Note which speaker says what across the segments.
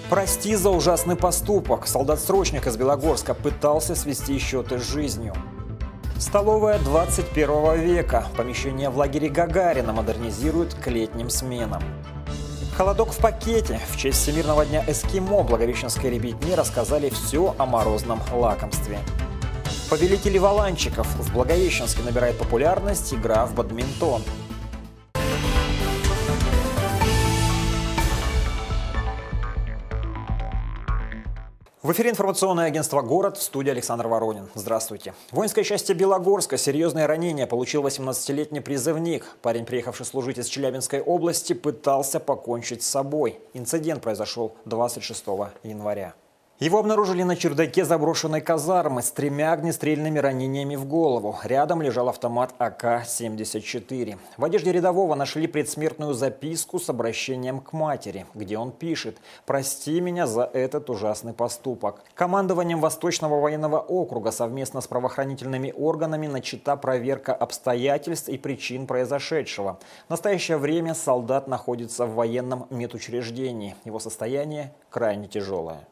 Speaker 1: Прости за ужасный поступок. Солдат-срочник из Белогорска пытался свести счеты с жизнью. Столовая 21 века. Помещение в лагере Гагарина модернизируют к летним сменам. Холодок в пакете. В честь Всемирного дня эскимо благовещенской ребятни рассказали все о морозном лакомстве. Повелители валанчиков. В Благовещенске набирает популярность игра в бадминтон. В эфире информационное агентство «Город», в студии Александр Воронин. Здравствуйте. В воинской части Белогорска серьезное ранение получил 18-летний призывник. Парень, приехавший служить из Челябинской области, пытался покончить с собой. Инцидент произошел 26 января. Его обнаружили на чердаке заброшенной казармы с 3 огнестрельными ранениями в голову. Рядом лежал автомат АК-74. В одежде рядового нашли предсмертную записку с обращением к матери, где он пишет: «Прости меня за этот ужасный поступок». Командованием Восточного военного округа совместно с правоохранительными органами начата проверка обстоятельств и причин произошедшего. В настоящее время солдат находится в военном медучреждении. Его состояние крайне тяжелое.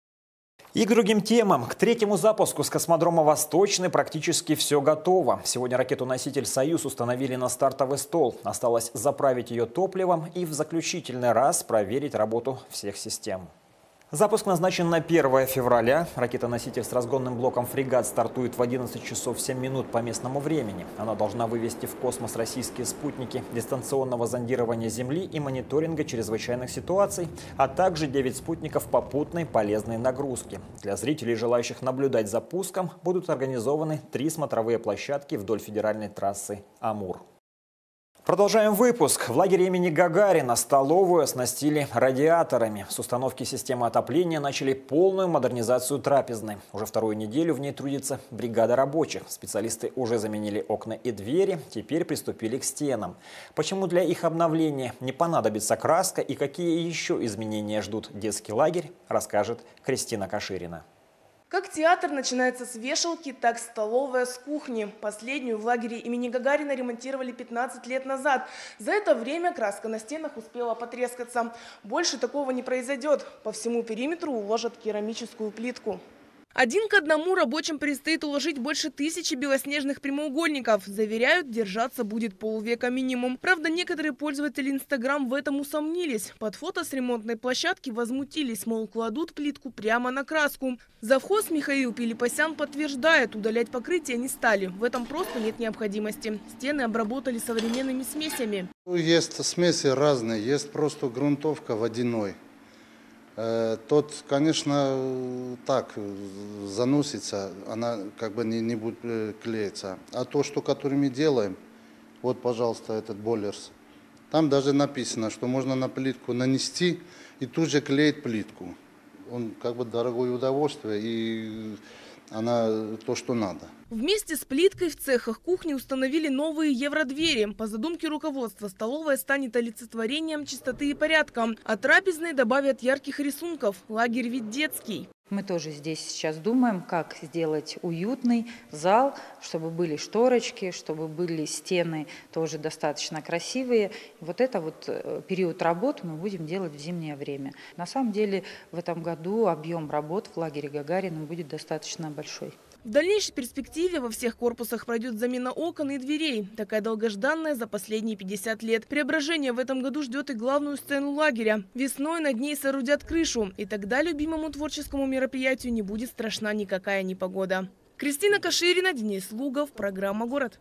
Speaker 1: И к другим темам. К третьему запуску с космодрома «Восточный» практически все готово. Сегодня ракету-носитель «Союз» установили на стартовый стол. Осталось заправить ее топливом и в заключительный раз проверить работу всех систем. Запуск назначен на 1 февраля. Ракета-носитель с разгонным блоком «Фрегат» стартует в 11 часов 7 минут по местному времени. Она должна вывести в космос российские спутники дистанционного зондирования Земли и мониторинга чрезвычайных ситуаций, а также 9 спутников попутной полезной нагрузки. Для зрителей, желающих наблюдать за пуском, будут организованы 3 смотровые площадки вдоль федеральной трассы «Амур». Продолжаем выпуск. В лагере имени Гагарина столовую оснастили радиаторами. С установки системы отопления начали полную модернизацию трапезной. Уже вторую неделю в ней трудится бригада рабочих. Специалисты уже заменили окна и двери, теперь приступили к стенам. Почему для их обновления не понадобится краска и какие еще изменения ждут детский лагерь, расскажет Кристина Каширина.
Speaker 2: Как театр начинается с вешалки, так столовая с кухни. Последнюю в лагере имени Гагарина ремонтировали 15 лет назад. За это время краска на стенах успела потрескаться. Больше такого не произойдет. По всему периметру уложат керамическую плитку. 1 к 1 рабочим предстоит уложить больше 1000 белоснежных прямоугольников. Заверяют, держаться будет полвека минимум. Правда, некоторые пользователи Инстаграм в этом усомнились. Под фото с ремонтной площадки возмутились, мол, кладут плитку прямо на краску. Завхоз Михаил Пилипасян подтверждает, удалять покрытие не стали. В этом просто нет необходимости. Стены обработали современными смесями.
Speaker 3: Есть смеси разные, есть просто грунтовка водяной. Тот, конечно, так заносится, она как бы не будет клеиться. А то, что которыми делаем, вот, пожалуйста, этот бойлерс, там даже написано, что можно на плитку нанести и тут же клеить плитку. Он как бы дорогое удовольствие, и она то, что надо.
Speaker 2: Вместе с плиткой в цехах кухни установили новые евродвери. По задумке руководства, столовая станет олицетворением чистоты и порядка. А трапезной добавят ярких рисунков. Лагерь ведь детский.
Speaker 4: Мы тоже здесь сейчас думаем, как сделать уютный зал, чтобы были шторочки, чтобы были стены тоже достаточно красивые. Вот это вот период работ мы будем делать в зимнее время. На самом деле в этом году объем работ в лагере Гагарина будет достаточно большой.
Speaker 2: В дальнейшей перспективе во всех корпусах пройдет замена окон и дверей. Такая долгожданная за последние 50 лет. Преображение в этом году ждет и главную сцену лагеря. Весной над ней соорудят крышу. И тогда любимому творческому мероприятию не будет страшна никакая непогода. Кристина Каширина, Денис Лугов, программа «Город».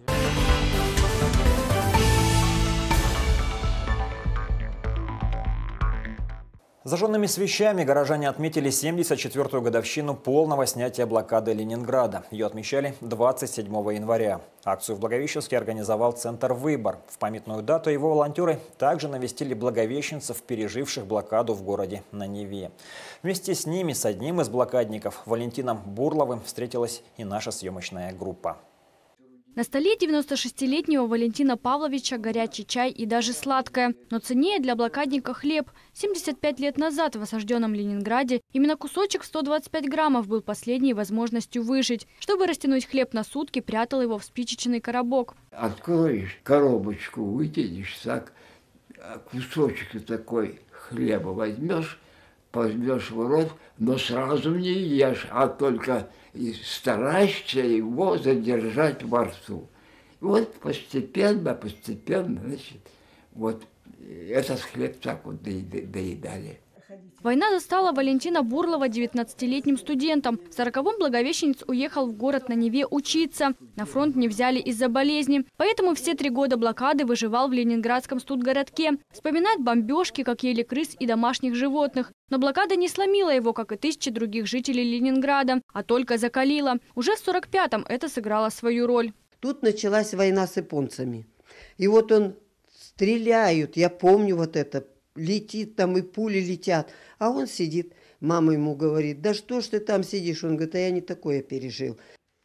Speaker 1: Зажженными свечами горожане отметили 74-ю годовщину полного снятия блокады Ленинграда. Ее отмечали 27 января. Акцию в Благовещенске организовал Центр «Выбор». В памятную дату его волонтеры также навестили благовещенцев, переживших блокаду в городе на Неве. Вместе с ними, с одним из блокадников, Валентином Бурловым, встретилась и наша съемочная группа.
Speaker 5: На столе 96-летнего Валентина Павловича горячий чай и даже сладкое. Но ценнее для блокадника хлеб. 75 лет назад в осажденном Ленинграде именно кусочек в 125 граммов был последней возможностью выжить. Чтобы растянуть хлеб на сутки, прятал его в спичечный коробок.
Speaker 6: Откроешь коробочку, вытянешь так, кусочек такой хлеба возьмешь, возьмешь в рот, но сразу не ешь, а только стараешься его задержать во рту. И вот постепенно, значит, вот этот хлеб так вот доедали.
Speaker 5: Война застала Валентина Бурлова 19-летним студентом. В 40-м благовещенец уехал в город на Неве учиться. На фронт не взяли из-за болезни. Поэтому все 3 года блокады выживал в ленинградском студгородке. Вспоминает бомбежки, как ели крыс и домашних животных. Но блокада не сломила его, как и тысячи других жителей Ленинграда, а только закалила. Уже в 45-м это сыграло свою роль.
Speaker 7: Тут началась война с японцами. И вот он стреляют, я помню вот это. Летит там и пули летят, а он сидит. Мама ему говорит: да что ж ты там сидишь? Он говорит: а я не такое пережил.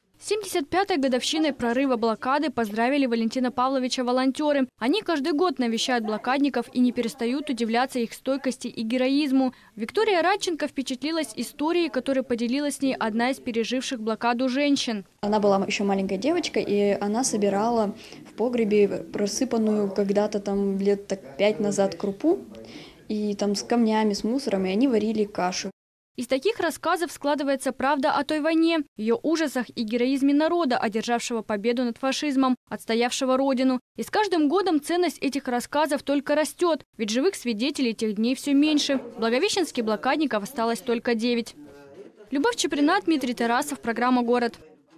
Speaker 5: 75-й годовщиной прорыва блокады поздравили Валентина Павловича волонтеры. Они каждый год навещают блокадников и не перестают удивляться их стойкости и героизму. Виктория Радченко впечатлилась историей, которой поделилась с ней одна из переживших блокаду женщин.
Speaker 8: Она была еще маленькая девочка, и она собирала в погребе просыпанную когда-то там лет 5 назад крупу, и там с камнями, с мусором, и они варили кашу.
Speaker 5: Из таких рассказов складывается правда о той войне, ее ужасах и героизме народа, одержавшего победу над фашизмом, отстоявшего родину. И с каждым годом ценность этих рассказов только растет, ведь живых свидетелей тех дней все меньше. Благовещенских блокадников осталось только 9. Любовь Чеприна, Дмитрий Тарасов, программа «Город».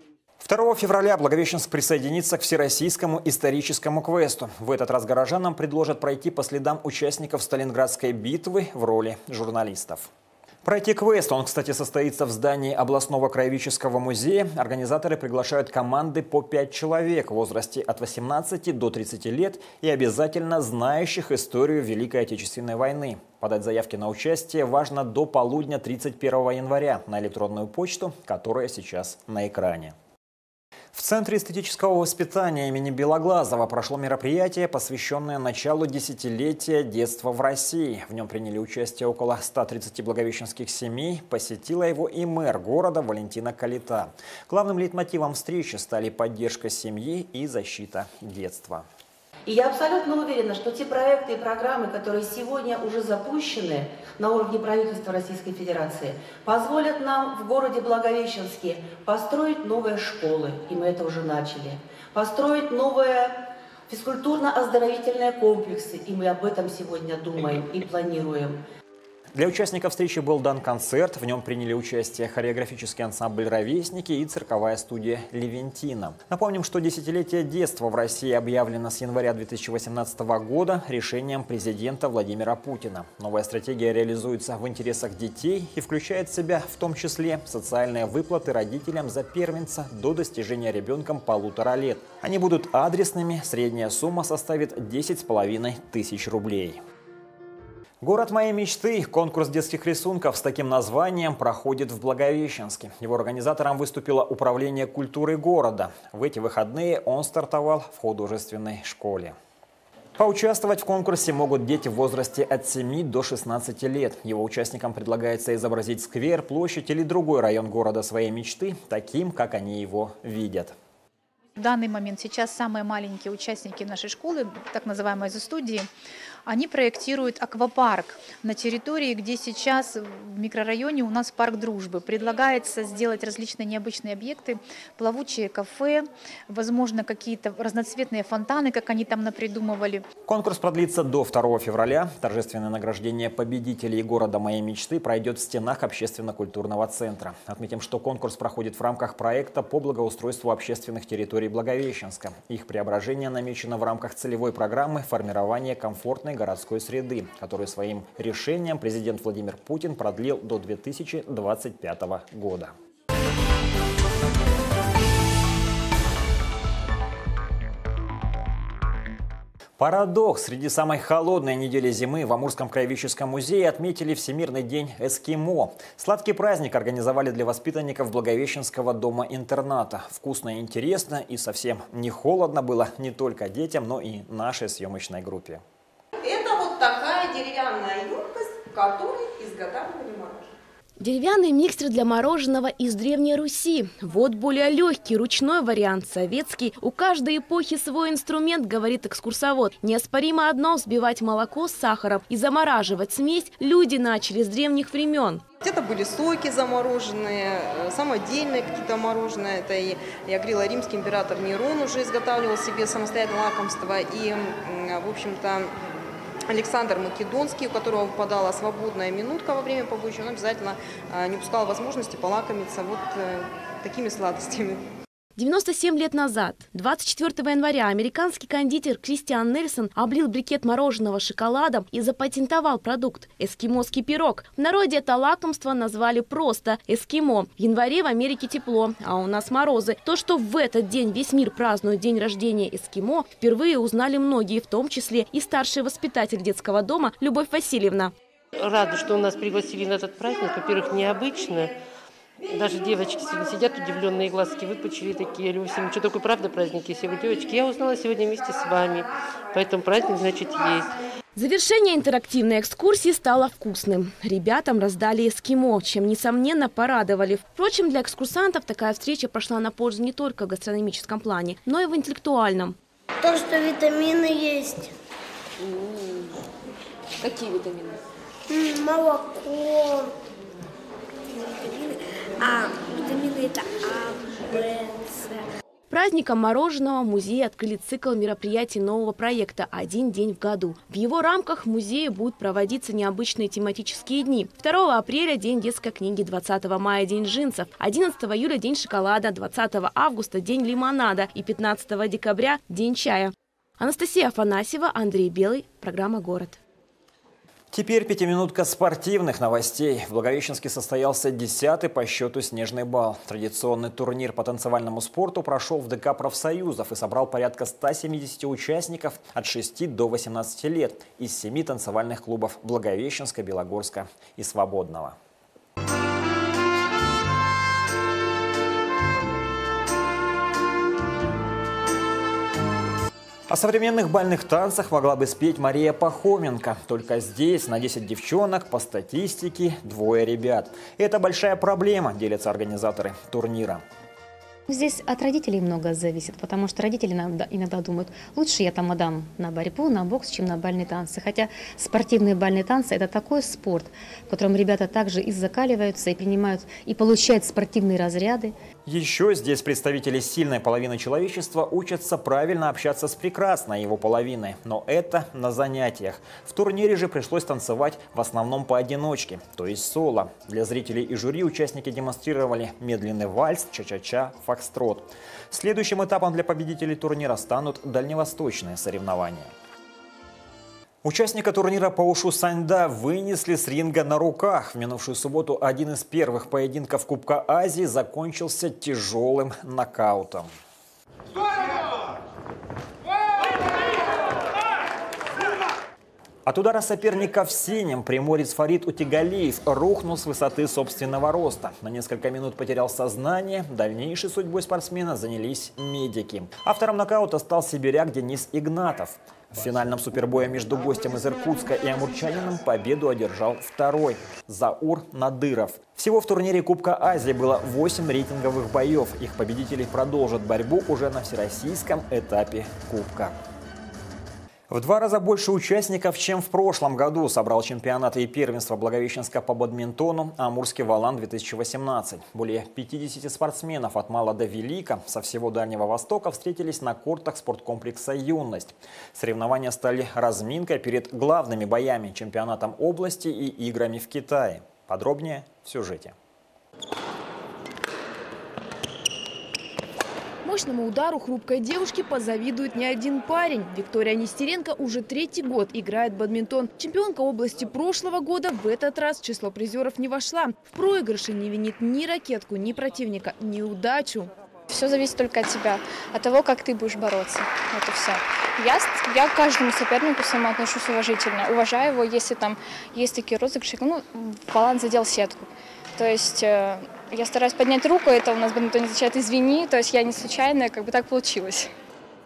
Speaker 1: 2 февраля Благовещенск присоединится к всероссийскому историческому квесту. В этот раз горожанам предложат пройти по следам участников Сталинградской битвы в роли журналистов. Пройти квест, он, кстати, состоится в здании областного краеведческого музея. Организаторы приглашают команды по 5 человек в возрасте от 18 до 30 лет и обязательно знающих историю Великой Отечественной войны. Подать заявки на участие важно до полудня 31 января на электронную почту, которая сейчас на экране. В Центре эстетического воспитания имени Белоглазова прошло мероприятие, посвященное началу десятилетия детства в России. В нем приняли участие около 130 благовещенских семей. Посетила его и мэр города Валентина Калита. Главным лейтмотивом встречи стали поддержка семьи и защита детства.
Speaker 9: И я абсолютно уверена, что те проекты и программы, которые сегодня уже запущены на уровне правительства Российской Федерации, позволят нам в городе Благовещенске построить новые школы, и мы это уже начали, построить новые физкультурно-оздоровительные комплексы, и мы об этом сегодня думаем и планируем.
Speaker 1: Для участников встречи был дан концерт. В нем приняли участие хореографический ансамбль «Ровесники» и цирковая студия «Левентина». Напомним, что десятилетие детства в России объявлено с января 2018 года решением президента Владимира Путина. Новая стратегия реализуется в интересах детей и включает в себя в том числе социальные выплаты родителям за первенца до достижения ребенком 1,5 лет. Они будут адресными, средняя сумма составит 10 500 рублей. Город моей мечты. Конкурс детских рисунков с таким названием проходит в Благовещенске. Его организатором выступило Управление культуры города. В эти выходные он стартовал в художественной школе. Поучаствовать в конкурсе могут дети в возрасте от 7 до 16 лет. Его участникам предлагается изобразить сквер, площадь или другой район города своей мечты таким, как они его видят.
Speaker 10: В данный момент сейчас самые маленькие участники нашей школы, так называемой студии, они проектируют аквапарк на территории, где сейчас в микрорайоне у нас парк дружбы. Предлагается сделать различные необычные объекты, плавучие кафе, возможно, какие-то разноцветные фонтаны, как они там напридумывали.
Speaker 1: Конкурс продлится до 2 февраля. Торжественное награждение победителей города моей мечты пройдет в стенах общественно-культурного центра. Отметим, что конкурс проходит в рамках проекта по благоустройству общественных территорий Благовещенска. Их преображение намечено в рамках целевой программы формирования комфортной городской среды, которую своим решением президент Владимир Путин продлил до 2025 года. Парадокс. Среди самой холодной недели зимы в Амурском краеведческом музее отметили Всемирный день эскимо. Сладкий праздник организовали для воспитанников Благовещенского дома-интерната. Вкусно и интересно, и совсем не холодно было не только детям, но и нашей съемочной группе.
Speaker 11: Это вот такая деревянная емкость, в которой изготавливали мороженое. Деревянный миксер для мороженого из Древней Руси. Вот более легкий ручной вариант, советский. У каждой эпохи свой инструмент, говорит экскурсовод. Неоспоримо одно – взбивать молоко с сахаром и замораживать смесь люди начали с древних времен.
Speaker 12: Это были соки замороженные, самодельные какие-то мороженые. Это и, я говорила, римский император Нерон уже изготавливал себе самостоятельно лакомство. И, в общем-то, Александр Македонский, у которого выпадала свободная минутка во время побоища, он обязательно не упускал возможности полакомиться вот такими сладостями.
Speaker 11: 97 лет назад, 24 января, американский кондитер Кристиан Нельсон облил брикет мороженого шоколадом и запатентовал продукт – эскимосский пирог. В народе это лакомство назвали просто эскимо. В январе в Америке тепло, а у нас морозы. То, что в этот день весь мир празднует день рождения эскимо, впервые узнали многие, в том числе и старший воспитатель детского дома Любовь Васильевна.
Speaker 13: Рада, что у нас пригласили на этот праздник. Во-первых, необычно. Даже девочки сегодня сидят, удивленные глазки выпучили такие. Люся, что такое правда праздник, если вы девочки? Я узнала сегодня вместе с вами, поэтому праздник, значит, есть.
Speaker 11: Завершение интерактивной экскурсии стало вкусным. Ребятам раздали эскимо, чем, несомненно, порадовали. Впрочем, для экскурсантов такая встреча прошла на пользу не только в гастрономическом плане, но и в интеллектуальном.
Speaker 14: То, что витамины есть.
Speaker 11: Какие витамины?
Speaker 14: Молоко. Витамины это А, Б, С.
Speaker 11: Праздником мороженого музей открыли цикл мероприятий нового проекта «Один день в году». В его рамках в музее будут проводиться необычные тематические дни. 2 апреля – День детской книги, 20 мая – День джинсов, 11 июля – День шоколада, 20 августа – День лимонада и 15 декабря – День чая. Анастасия Афанасьева, Андрей Белый. Программа «Город».
Speaker 1: Теперь пятиминутка спортивных новостей. В Благовещенске состоялся 10-й по счету снежный бал. Традиционный турнир по танцевальному спорту прошел в ДК профсоюзов и собрал порядка 170 участников от 6 до 18 лет из 7 танцевальных клубов Благовещенска, Белогорска и Свободного. О современных бальных танцах могла бы спеть Мария Пахоменко. Только здесь на 10 девчонок по статистике 2 ребят. Это большая проблема, делятся организаторы турнира.
Speaker 15: Здесь от родителей много зависит, потому что родители иногда думают, лучше я там отдам на борьбу, на бокс, чем на бальные танцы. Хотя спортивные бальные танцы – это такой спорт, в котором ребята также и закаливаются, и принимают, и получают спортивные разряды.
Speaker 1: Еще здесь представители сильной половины человечества учатся правильно общаться с прекрасной его половиной. Но это на занятиях. В турнире же пришлось танцевать в основном поодиночке, то есть соло. Для зрителей и жюри участники демонстрировали медленный вальс, ча-ча-ча, фокстрот. Следующим этапом для победителей турнира станут дальневосточные соревнования. Участника турнира по ушу Саньда вынесли с ринга на руках. В минувшую субботу один из первых поединков Кубка Азии закончился тяжелым нокаутом. От удара соперника в синем приморец Фарид Утигалиев рухнул с высоты собственного роста. На несколько минут потерял сознание. Дальнейшей судьбой спортсмена занялись медики. Автором нокаута стал сибиряк Денис Игнатов. В финальном супербое между гостем из Иркутска и амурчанином победу одержал второй – Заур Надыров. Всего в турнире Кубка Азии было 8 рейтинговых боев. Их победители продолжат борьбу уже на всероссийском этапе Кубка. В 2 раза больше участников, чем в прошлом году, собрал чемпионаты и первенства Благовещенска по бадминтону «Амурский Валан-2018». Более 50 спортсменов от мала до велика со всего Дальнего Востока встретились на кортах спорткомплекса «Юность». Соревнования стали разминкой перед главными боями – чемпионатом области и играми в Китае. Подробнее в сюжете.
Speaker 11: Мощному удару хрупкой девушке позавидует не один парень. Виктория Нестеренко уже 3-й год играет в бадминтон. Чемпионка области прошлого года в этот раз в число призеров не вошла. В проигрыше не винит ни ракетку, ни противника, ни удачу.
Speaker 8: Все зависит только от тебя, от того, как ты будешь бороться. Это все. Я к каждому сопернику сама отношусь уважительно. Уважаю его, если там есть такие розыгрыши. Баланс задел сетку. То есть я стараюсь поднять руку, это у нас в бадминтоне означает «извини», то есть я не случайная, как бы так получилось.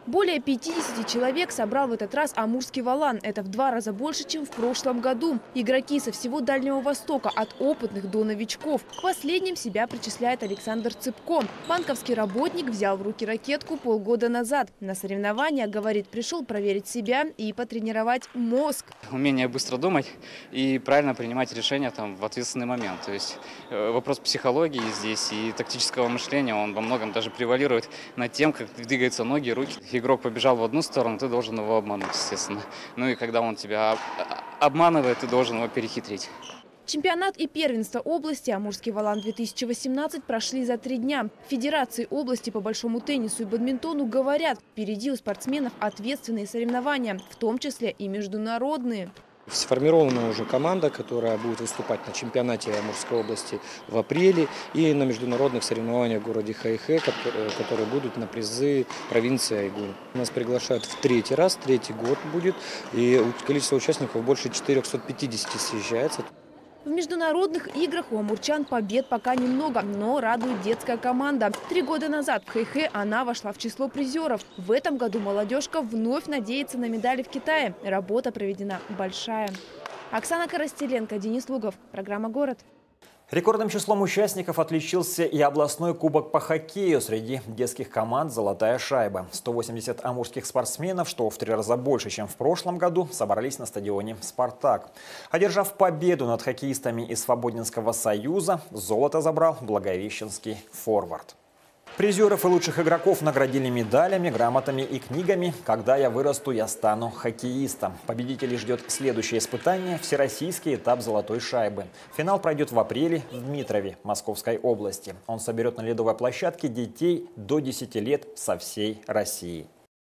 Speaker 16: Более 50 человек собрал в этот раз Амурский Волан. Это в 2 раза больше, чем в прошлом году. Игроки со всего Дальнего Востока, от опытных до новичков. К последним себя причисляет Александр Цыпко. Банковский работник взял в руки ракетку полгода назад. На соревнования, говорит, пришел проверить себя и потренировать мозг.
Speaker 17: Умение быстро думать и правильно принимать решения в ответственный момент. То есть вопрос психологии здесь и тактического мышления, он во многом даже превалирует над тем, как двигаются ноги, руки. Игрок побежал в одну сторону, ты должен его обмануть, естественно. Ну и когда он тебя обманывает, ты должен его перехитрить.
Speaker 16: Чемпионат и первенство области «Амурский Волан-2018» прошли за 3 дня. В Федерации области по большому теннису и бадминтону говорят, впереди у спортсменов ответственные соревнования, в том числе и международные.
Speaker 18: Сформирована уже команда, которая будет выступать на чемпионате Амурской области в апреле и на международных соревнованиях в городе Хайхэ, которые будут на призы провинции Айгун. Нас приглашают в 3-й раз, 3-й год будет, и количество участников больше 450 съезжается.
Speaker 16: В международных играх у амурчан побед пока немного, но радует детская команда. 3 года назад в Хэйхэ она вошла в число призеров. В этом году молодежка вновь надеется на медали в Китае. Работа проведена большая. Оксана Коростеленко, Денис Лугов. Программа «Город».
Speaker 1: Рекордным числом участников отличился и областной кубок по хоккею среди детских команд «Золотая шайба». 180 амурских спортсменов, что в 3 раза больше, чем в прошлом году, собрались на стадионе «Спартак». Одержав победу над хоккеистами из Свободненского союза, золото забрал благовещенский форвард. Призеров и лучших игроков наградили медалями, грамотами и книгами «Когда я вырасту, я стану хоккеистом». Победителей ждет следующее испытание – всероссийский этап «Золотой шайбы». Финал пройдет в апреле в Дмитрове, Московской области. Он соберет на ледовой площадке детей до 10 лет со всей России.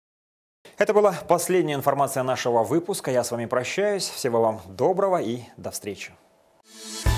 Speaker 1: Это была последняя информация нашего выпуска. Я с вами прощаюсь. Всего вам доброго и до встречи.